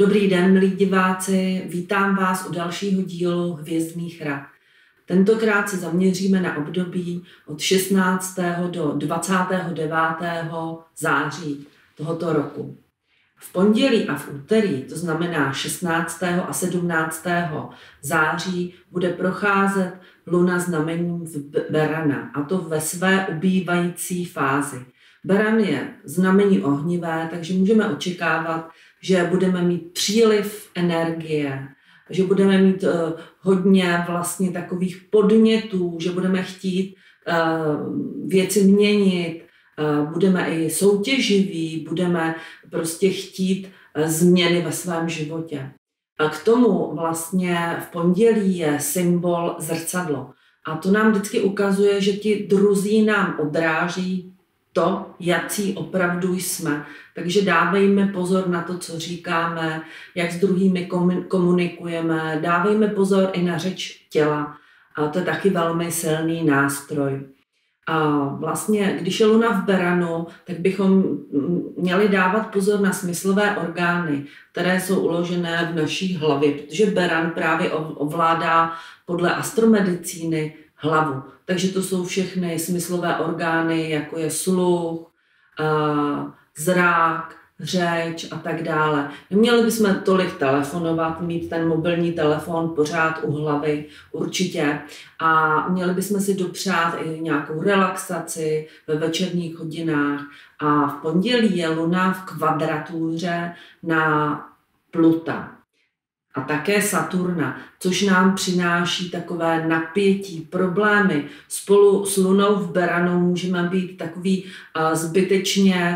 Dobrý den, milí diváci, vítám vás u dalšího dílu Hvězdných rad. Tentokrát se zaměříme na období od 16. do 29. září tohoto roku. V pondělí a v úterý, to znamená 16. a 17. září, bude procházet luna znamením Berana, a to ve své ubývající fázi. Beran je znamení ohnivé, takže můžeme očekávat, že budeme mít příliv energie, že budeme mít hodně vlastně takových podnětů, že budeme chtít věci měnit, budeme i soutěživí, budeme prostě chtít změny ve svém životě. A k tomu vlastně v pondělí je symbol zrcadlo. A to nám vždycky ukazuje, že ti druzí nám odráží to, jací opravdu jsme. Takže dávejme pozor na to, co říkáme, jak s druhými komunikujeme, dávejme pozor i na řeč těla. A to je taky velmi silný nástroj. A vlastně, když je luna v Beranu, tak bychom měli dávat pozor na smyslové orgány, které jsou uložené v naší hlavě, protože Beran právě ovládá podle astromedicíny hlavu. Takže to jsou všechny smyslové orgány, jako je sluch, zrak, řeč a tak dále. Neměli bychom tolik telefonovat, mít ten mobilní telefon pořád u hlavy, určitě. A měli bychom si dopřát i nějakou relaxaci ve večerních hodinách. A v pondělí je luna v kvadratuře na Pluta a také Saturna, což nám přináší takové napětí, problémy. Spolu s lunou v Beranu můžeme být takový zbytečně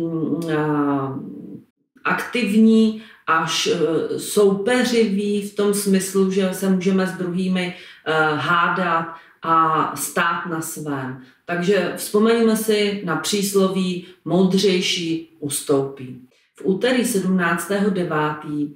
aktivní, až soupeřiví v tom smyslu, že se můžeme s druhými hádat a stát na svém. Takže vzpomeňme si na přísloví moudřejší ustoupí. V úterý 17.9.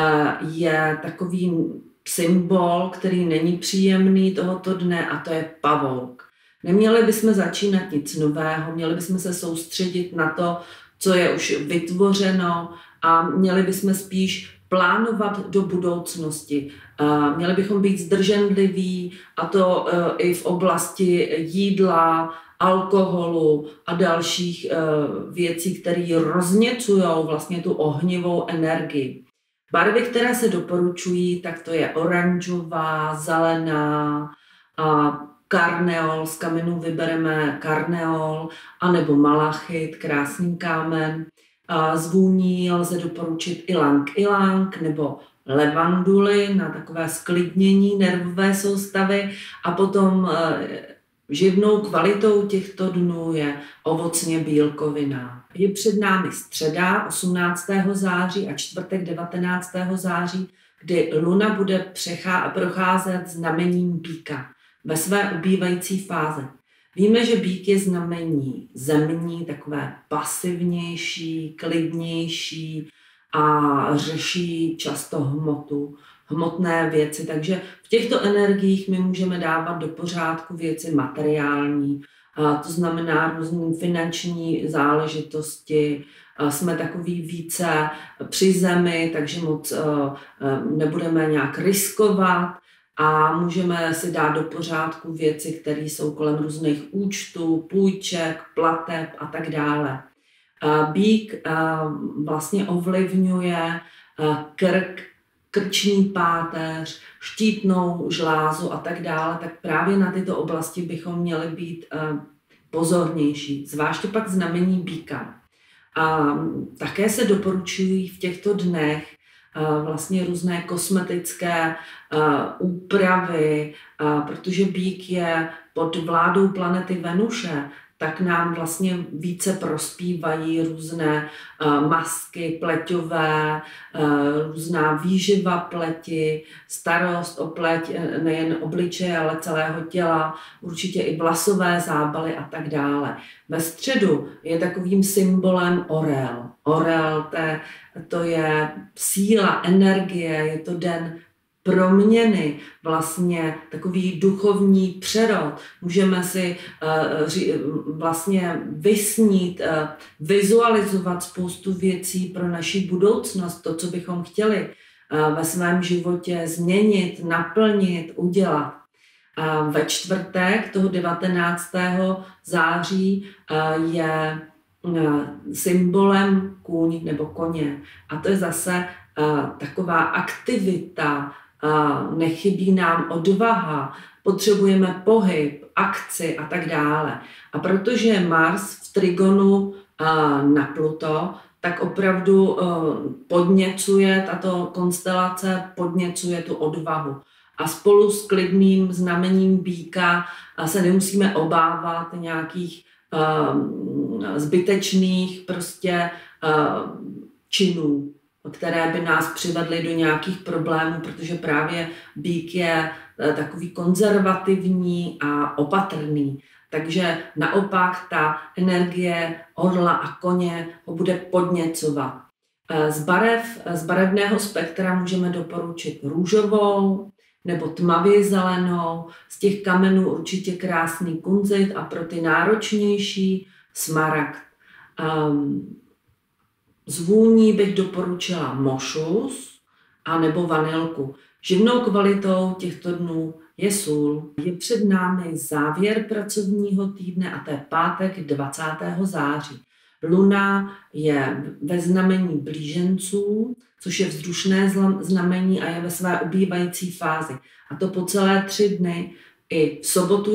je takový symbol, který není příjemný tohoto dne, a to je pavouk. Neměli bychom začínat nic nového, měli bychom se soustředit na to, co je už vytvořeno, a měli bychom spíš plánovat do budoucnosti. Měli bychom být zdrženliví, a to i v oblasti jídla, alkoholu a dalších věcí, které rozněcují vlastně tu ohnivou energii. Barvy, které se doporučují, tak to je oranžová, zelená, karneol, z kamenů vybereme karneol, anebo malachit, krásný kámen. Z vůní lze doporučit ilang-ilang nebo levanduly na takové sklidnění nervové soustavy, a potom živnou kvalitou těchto dnů je ovocně bílkovina. Je před námi středa 18. září a čtvrtek 19. září, kdy luna bude procházet znamením býka ve své ubývající fáze. Víme, že býk je znamení zemní, takové pasivnější, klidnější a řeší často hmotné věci. Takže v těchto energiích my můžeme dávat do pořádku věci materiální, to znamená různé finanční záležitosti. Jsme takový více při zemi, takže moc nebudeme nějak riskovat a můžeme si dát do pořádku věci, které jsou kolem různých účtů, půjček, plateb a tak dále. Býk vlastně ovlivňuje krk, krční páteř, štítnou žlázu a tak dále, tak právě na tyto oblasti bychom měli být pozornější, zvláště pak znamení býka. Také se doporučují v těchto dnech vlastně různé kosmetické úpravy, protože býk je pod vládou planety Venuše, tak nám vlastně více prospívají různé masky pleťové, různá výživa pleti, starost o pleť nejen obličeje, ale celého těla, určitě i vlasové zábaly a tak dále. Ve středu je takovým symbolem orel. Orel, to je síla, energie, je to den proměny, vlastně takový duchovní přerod. Můžeme si vlastně vysnít, vizualizovat spoustu věcí pro naši budoucnost, to, co bychom chtěli ve svém životě změnit, naplnit, udělat. Ve čtvrtek toho 19. září je symbolem kůň nebo koně. A to je zase taková aktivita, nechybí nám odvaha, potřebujeme pohyb, akci a tak dále. A protože je Mars v trigonu na Pluto, tak opravdu podněcuje tato konstelace, podněcuje tu odvahu. A spolu s klidným znamením býka se nemusíme obávat nějakých zbytečných prostě činů, které by nás přivedly do nějakých problémů, protože právě býk je takový konzervativní a opatrný. Takže naopak ta energie orla a koně ho bude podněcovat. Z barevného spektra můžeme doporučit růžovou nebo tmavě zelenou, z těch kamenů určitě krásný kunzit a pro ty náročnější smaragd. Z vůní bych doporučila mošus a nebo vanilku. Živnou kvalitou těchto dnů je sůl. Je před námi závěr pracovního týdne a to je pátek 20. září. Luna je ve znamení blíženců, což je vzdušné znamení a je ve své ubývající fázi. A to po celé 3 dny, i v sobotu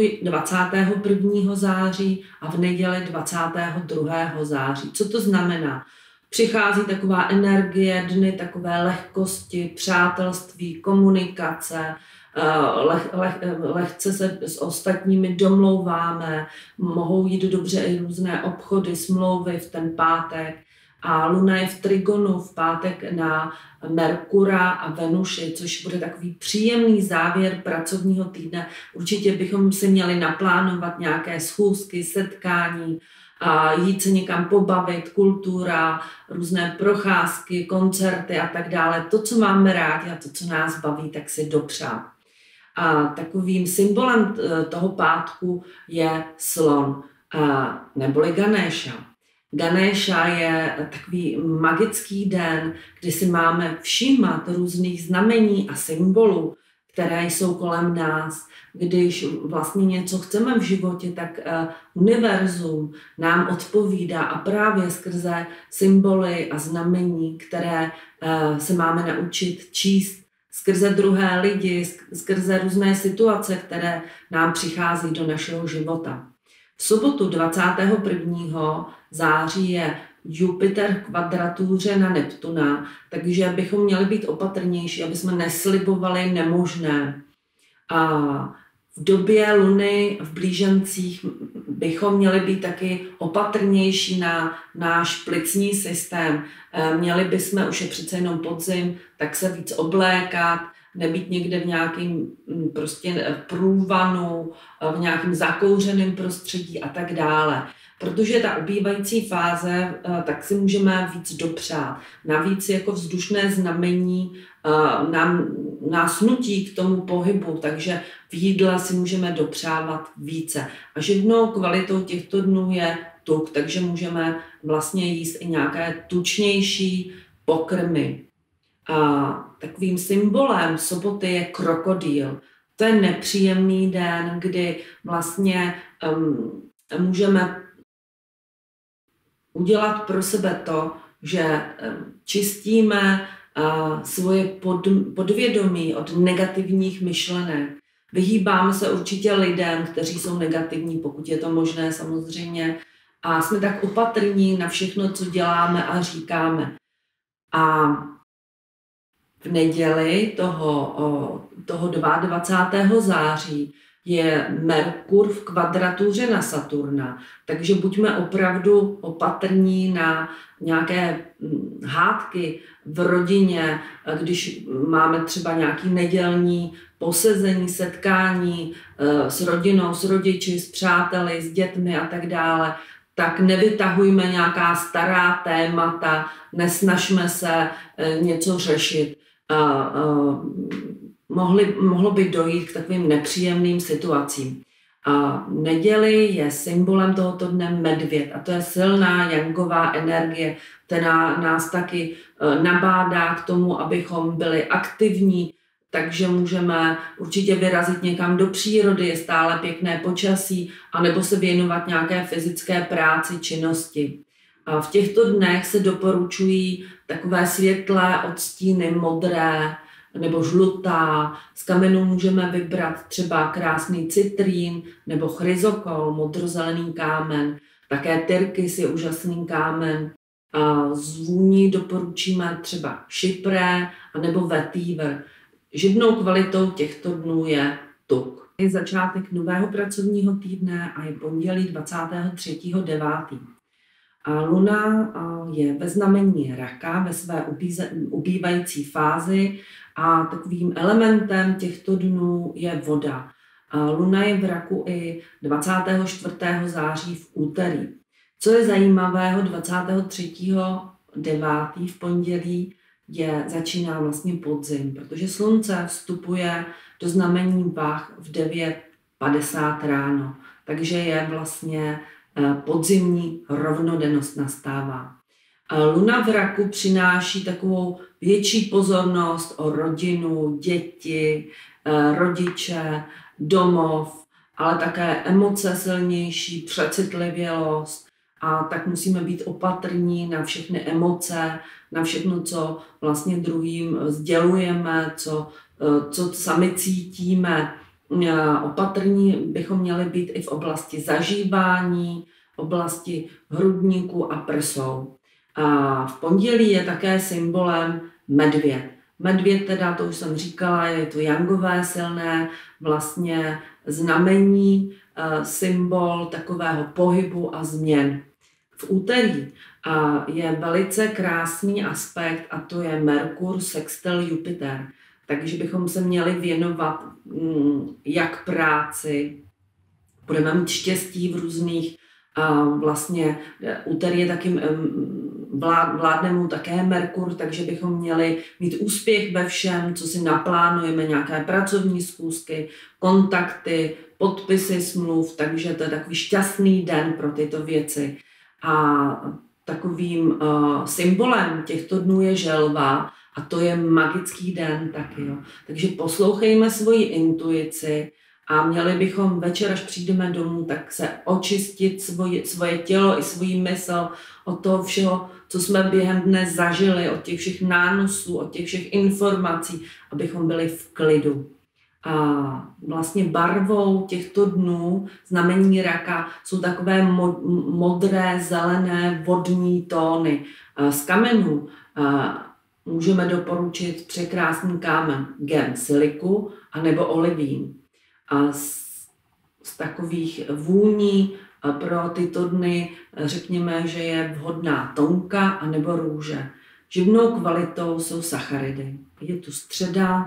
21. září a v neděli 22. září. Co to znamená? Přichází taková energie, dny takové lehkosti, přátelství, komunikace, lehce se s ostatními domlouváme, mohou jít dobře i různé obchody, smlouvy v ten pátek. A Luna je v trigonu v pátek na Merkura a Venuši, což bude takový příjemný závěr pracovního týdne. Určitě bychom si měli naplánovat nějaké schůzky, setkání, a jít se někam pobavit, kultura, různé procházky, koncerty a tak dále. To, co máme rádi a to, co nás baví, tak si dopřát. A takovým symbolem toho pátku je slon, neboli Ganesha. Ganesha je takový magický den, kdy si máme všímat různých znamení a symbolů, které jsou kolem nás. Když vlastně něco chceme v životě, tak univerzum nám odpovídá a právě skrze symboly a znamení, které se máme naučit číst, skrze druhé lidi, skrze různé situace, které nám přichází do našeho života. V sobotu 21. září je Jupiter v kvadratuře na Neptuna, takže bychom měli být opatrnější, aby jsme neslibovali nemožné. A v době Luny v blížencích bychom měli být taky opatrnější na náš plicní systém. Měli bychom, už je přece jenom podzim, tak se víc oblékat, nebýt někde v nějakém prostě průvanu, v nějakém zakouřeném prostředí a tak dále. Protože ta ubývající fáze, tak si můžeme víc dopřát. Navíc jako vzdušné znamení nás nutí k tomu pohybu, takže v jídle si můžeme dopřávat více. A živnou kvalitou těchto dnů je tuk, takže můžeme vlastně jíst i nějaké tučnější pokrmy. A takovým symbolem soboty je krokodýl. To je nepříjemný den, kdy vlastně můžeme udělat pro sebe to, že čistíme svoje podvědomí od negativních myšlenek. Vyhýbáme se určitě lidem, kteří jsou negativní, pokud je to možné samozřejmě. A jsme tak opatrní na všechno, co děláme a říkáme. A v neděli toho 22. září je Merkur v kvadratuře na Saturna, takže buďme opravdu opatrní na nějaké hádky v rodině, když máme třeba nějaký nedělní posezení, setkání s rodinou, s rodiči, s přáteli, s dětmi a tak dále, tak nevytahujme nějaká stará témata, nesnažme se něco řešit. mohlo by dojít k takovým nepříjemným situacím. A neděli je symbolem tohoto dne medvěd a to je silná jangová energie, která nás taky nabádá k tomu, abychom byli aktivní, takže můžeme určitě vyrazit někam do přírody, je stále pěkné počasí, anebo se věnovat nějaké fyzické práci, činnosti. A v těchto dnech se doporučují takové světlé odstíny, modré nebo žlutá. Z kamenů můžeme vybrat třeba krásný citrín nebo chryzokol, modrozelený kámen. Také tyrkys je úžasný kámen. A z vůní doporučíme třeba šypré nebo vetiver. Živnou kvalitou těchto dnů je tuk. Je začátek nového pracovního týdne a je pondělí 23.9. A Luna je ve znamení Raka ve své ubývající fázi a takovým elementem těchto dnů je voda. A Luna je v Raku i 24. září v úterý. Co je zajímavého 23.9. v pondělí, začíná vlastně podzim, protože slunce vstupuje do znamení Vah v 9:50 ráno, takže je vlastně podzimní rovnodennost nastává. Luna v Raku přináší takovou větší pozornost o rodinu, děti, rodiče, domov, ale také emoce silnější, přecitlivělost a tak musíme být opatrní na všechny emoce, na všechno, co vlastně druhým sdělujeme, co sami cítíme. Opatrní bychom měli být i v oblasti zažívání, oblasti hrudníku a prsou. A v pondělí je také symbolem medvěd. Medvěd teda, to už jsem říkala, je to jangové silné vlastně znamení, symbol takového pohybu a změn. V úterý je velice krásný aspekt a to je Merkur sextil Jupiter. Takže bychom se měli věnovat jak práci, budeme mít štěstí v různých, vlastně úterý je taky, vládne mu také Merkur, takže bychom měli mít úspěch ve všem, co si naplánujeme, nějaké pracovní schůzky, kontakty, podpisy smluv, takže to je takový šťastný den pro tyto věci. A takovým symbolem těchto dnů je želva, a to je magický den taky. Jo. Takže poslouchejme svoji intuici a měli bychom večer, až přijdeme domů, tak se očistit svoje tělo i svůj mysl od toho všeho, co jsme během dne zažili, od těch všech nánosů, od těch všech informací, abychom byli v klidu. A vlastně barvou těchto dnů znamení Raka jsou takové modré, zelené, vodní tóny. Z kamenů můžeme doporučit překrásný kámen gem siliku anebo olivín. A z takových vůní pro tyto dny řekněme, že je vhodná tonka anebo růže. Živnou kvalitou jsou sacharidy. Je tu středa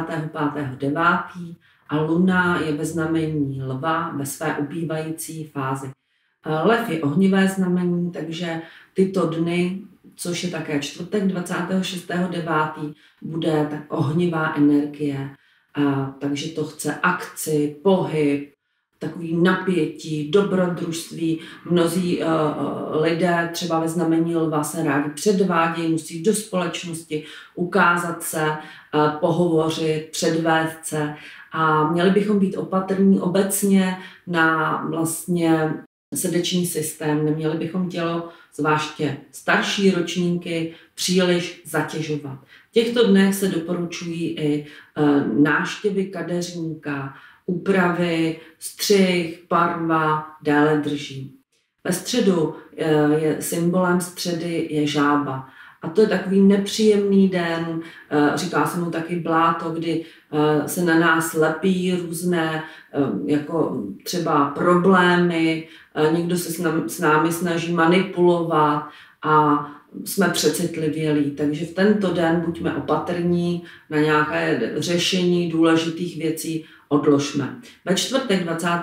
25.9. a Luna je ve znamení Lva ve své ubývající fázi. Lev je ohnivé znamení, takže tyto dny, což je také čtvrtek 26.9., bude tak ohnivá energie. Takže to chce akci, pohyb, takový napětí, dobrodružství. Mnozí lidé třeba ve znamení Lva se rádi předvádějí, musí jít do společnosti, ukázat se, pohovořit, předvést se. A měli bychom být opatrní obecně na vlastně srdeční systém. Neměli bychom tělo, zvláště starší ročníky, příliš zatěžovat. V těchto dnech se doporučují i návštěvy kadeřníka, úpravy, střih, barva, déle drží. Ve středu je symbolem středy je žába. A to je takový nepříjemný den, říká se mu taky bláto, kdy se na nás lepí různé jako třeba problémy, někdo se s námi snaží manipulovat a jsme přecitlivělí. Takže v tento den buďme opatrní na nějaké řešení důležitých věcí, odložme. Ve čtvrtek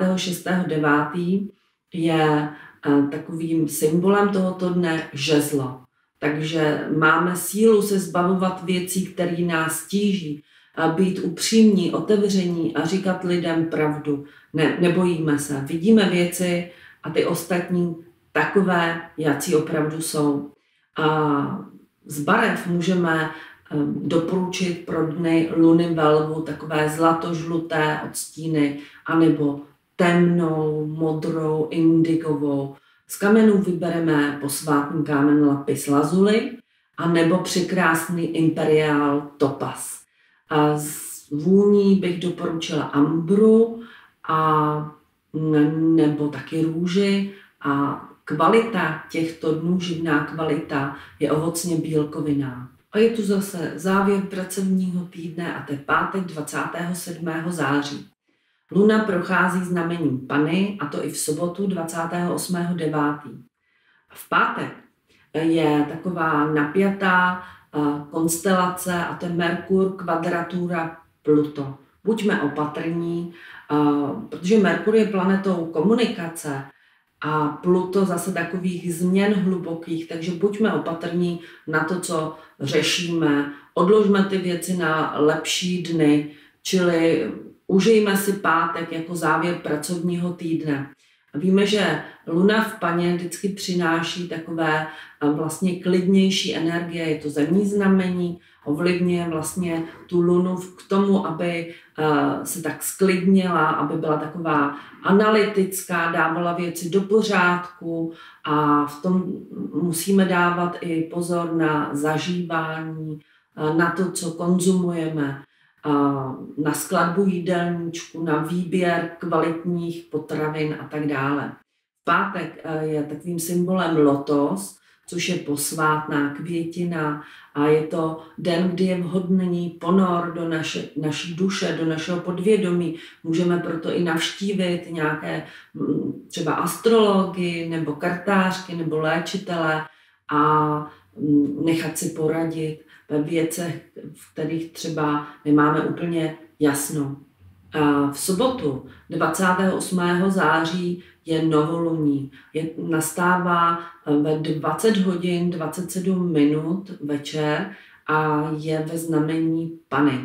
26.9. je takovým symbolem tohoto dne žezlo. Takže máme sílu se zbavovat věcí, které nás tíží. být upřímní, otevření a říkat lidem pravdu. Nebojíme se, vidíme věci a ty ostatní takové, jací opravdu jsou. A z barev můžeme doporučit pro dny luny ve lvu takové zlatožluté odstíny, anebo temnou, modrou, indigovou. Z kamenů vybereme posvátný kámen lapis lazuli, anebo překrásný imperiál topaz. A z vůní bych doporučila ambru nebo taky růži. A kvalita těchto dnů, živná kvalita, je ovocně bílkoviná. A je tu zase závěr pracovního týdne a to je pátek 27. září. Luna prochází znamením Panny a to i v sobotu 28.9. V pátek je taková napjatá konstelace a to je Merkur kvadratura Pluto. Buďme opatrní, protože Merkur je planetou komunikace a Pluto zase takových změn hlubokých, takže buďme opatrní na to, co řešíme, odložme ty věci na lepší dny, čili užijme si pátek jako závěr pracovního týdne. Víme, že Luna v Paně vždycky přináší takové vlastně klidnější energie, je to zemní znamení, ovlivňuje vlastně tu Lunu k tomu, aby se tak sklidnila, aby byla taková analytická, dávala věci do pořádku a v tom musíme dávat i pozor na zažívání, na to, co konzumujeme, na skladbu jídelníčku, na výběr kvalitních potravin a tak dále. V pátek je takovým symbolem lotos, což je posvátná květina a je to den, kdy je vhodný ponor do naší duše, do našeho podvědomí. Můžeme proto i navštívit nějaké třeba astrology nebo kartářky nebo léčitele a nechat si poradit ve věcech, v kterých třeba nemáme úplně jasno. V sobotu 28. září je novoluní. Nastává ve 20 hodin 27 minut večer a je ve znamení Panny.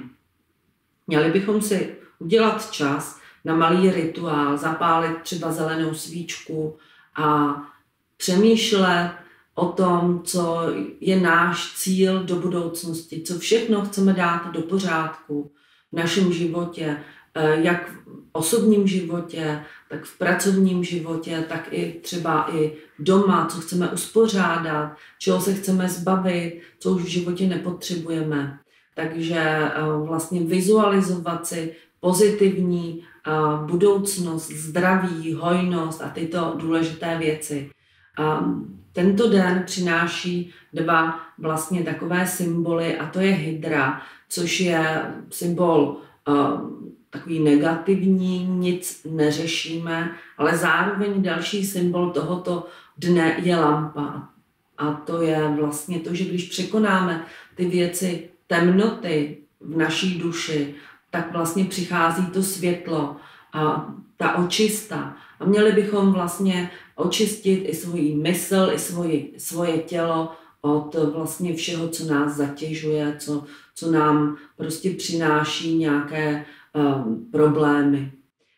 Měli bychom si udělat čas na malý rituál, zapálit třeba zelenou svíčku a přemýšlet o tom, co je náš cíl do budoucnosti, co všechno chceme dát do pořádku v našem životě, jak v osobním životě, tak v pracovním životě, tak i třeba i doma, co chceme uspořádat, čeho se chceme zbavit, co už v životě nepotřebujeme. Takže vlastně vizualizovat si pozitivní budoucnost, zdraví, hojnost a tyto důležité věci. Tento den přináší dva vlastně takové symboly a to je hydra, což je symbol takový negativní, nic neřešíme, ale zároveň další symbol tohoto dne je lampa. A to je vlastně to, že když překonáme ty věci temnoty v naší duši, tak vlastně přichází to světlo a ta očista. A měli bychom vlastně očistit i svůj mysl, i svoje tělo od vlastně všeho, co nás zatěžuje, co nám prostě přináší nějaké problémy.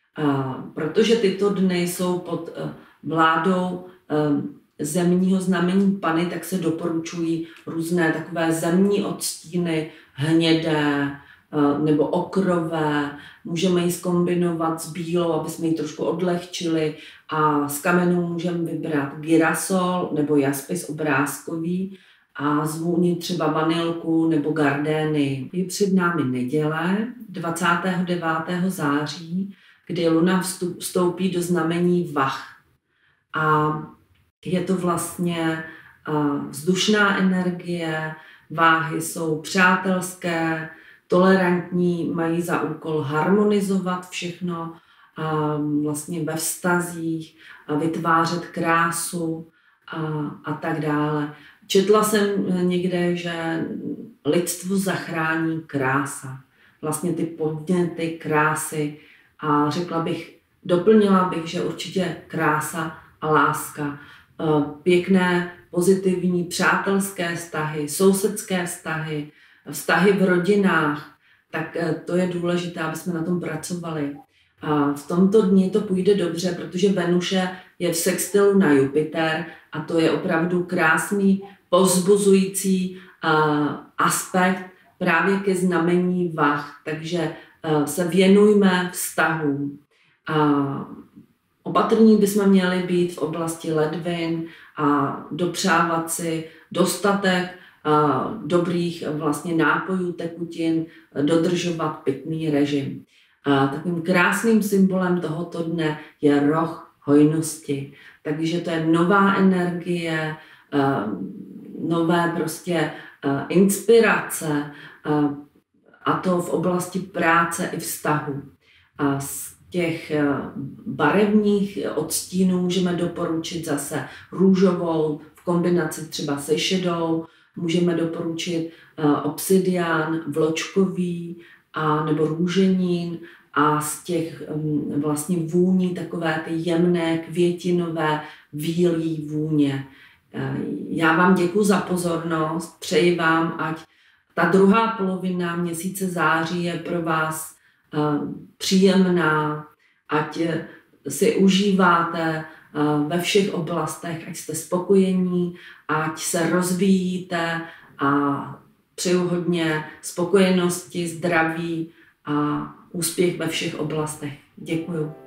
Protože tyto dny jsou pod vládou zemního znamení Panny, tak se doporučují různé takové zemní odstíny, hnědé nebo okrové. Můžeme ji zkombinovat s bílou, aby jsme ji trošku odlehčili a z kamenů můžeme vybrat girasol nebo jaspis obrázkový a z vůni třeba vanilku nebo gardény. Je před námi neděle 29. září, kdy Luna vstoupí do znamení Vach. A je to vlastně vzdušná energie, váhy jsou přátelské, tolerantní, mají za úkol harmonizovat všechno vlastně ve vztazích, vytvářet krásu a tak dále. Četla jsem někde, že lidstvo zachrání krása. Vlastně ty podněty, krásy a doplnila bych, že určitě krása a láska. Pěkné, pozitivní, přátelské vztahy, sousedské vztahy, vztahy v rodinách, tak to je důležité, aby jsme na tom pracovali. A v tomto dni to půjde dobře, protože Venuše je v sextilu na Jupiter a to je opravdu krásný, povzbuzující aspekt právě ke znamení vah. Takže se věnujme vztahům. Opatrní bychom měli být v oblasti ledvin a dopřávat si dostatek dobrých vlastně nápojů, tekutin, dodržovat pitný režim. Takovým krásným symbolem tohoto dne je roh hojnosti. Takže to je nová energie, nové prostě inspirace, a to v oblasti práce i vztahu. Z těch barevných odstínů můžeme doporučit zase růžovou v kombinaci třeba se šedou, můžeme doporučit obsidián vločkový nebo růženín a z těch vlastně vůní takové ty jemné květinové bílé vůně. Já vám děkuji za pozornost, přeji vám, ať ta druhá polovina měsíce září je pro vás příjemná, ať si užíváte ve všech oblastech, ať jste spokojení, ať se rozvíjíte a přeju hodně spokojenosti, zdraví a úspěch ve všech oblastech. Děkuju.